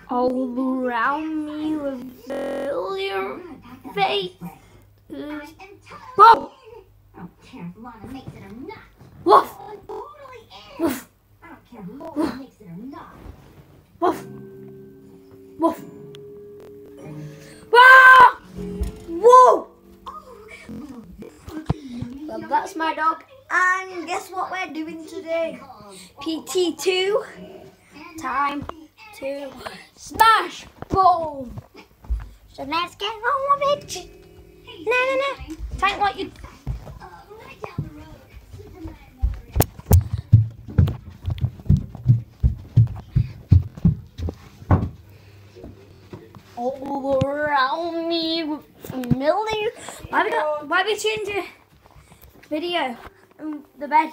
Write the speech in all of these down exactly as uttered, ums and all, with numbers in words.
all around me familiar faces. Whoa! I don't care if Lana makes it or not. Woof! It totally is. Woof! I don't care if Lana makes it or not. Woof! Woof! Ah! Whoa! Well, that's my dog. And guess what we're doing today? P T two. Time to smash. Boom. So let's get on with it. No, no, no. Time what you... Uh, right down the road. Superman Motor. all around me with familiar. Why we got? Why we change the video? Um, the bed.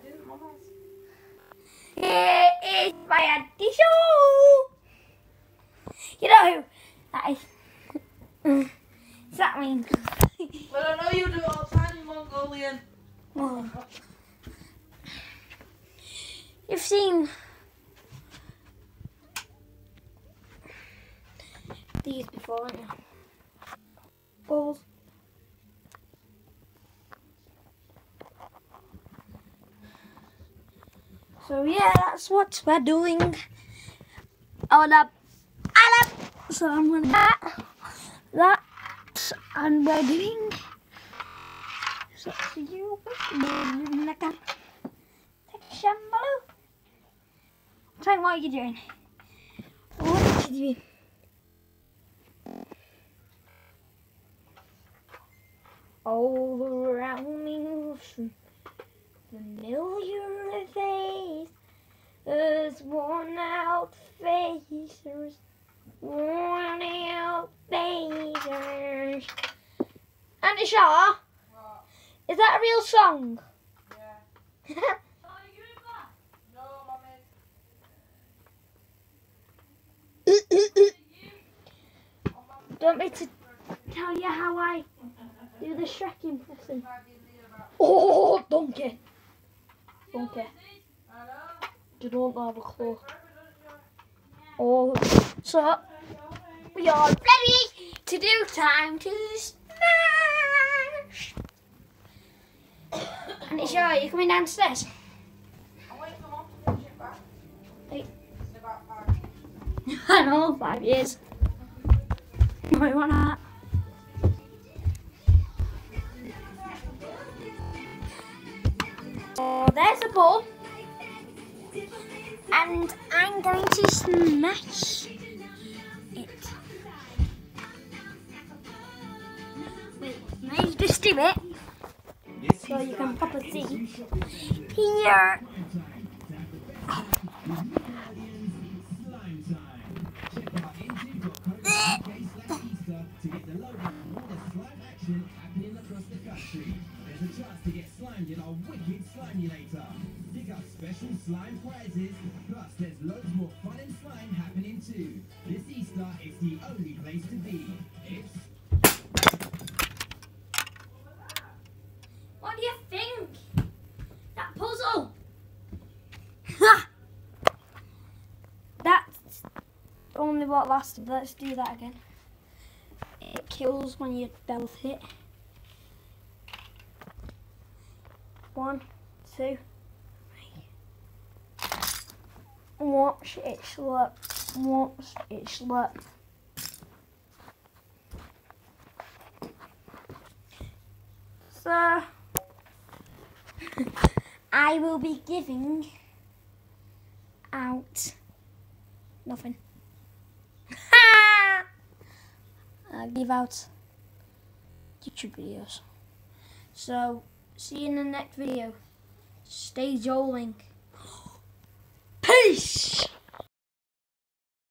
It is my auntie show. You know who that is? Does that mean? But I know you do it all the time, you Mongolian. Oh. You've seen these before, haven't you? Balls. So yeah, that's what we're doing. Oh, that, so I'm gonna that, that, and we're doing. So see you like a section below. Tell me what you're doing. What are you doing? All around me, familiar face. There's worn out faces, worn out faces. Auntie Shaw, is that a real song? Yeah. Oh, you doing that? No, mommy. Do you want me to tell you how I do the Shrek impression? Oh, donkey. Donkey. You don't have a clue. Oh, so we are ready to do time to smash. And it's sure you're coming downstairs. I'm waiting for mom to finish it back. Hey. It's about five. I know, five years. No, I want that. So there's a ball. And I'm going to smash it. Wait, let's just do it. So you can pop a see here. There's a chance to get slimed in our wicked Slimulator. Pick up special slime prizes, plus there's loads more fun and slime happening too. This Easter, it's the only place to be. It's... What do you think? That puzzle? Ha! That's only what lasted. Let's do that again. It kills when you both hit. One, two, three. Watch it slip. Watch it slip. So I will be giving out nothing. I give out YouTube videos. So see you in the next video. Stay joling. Peace!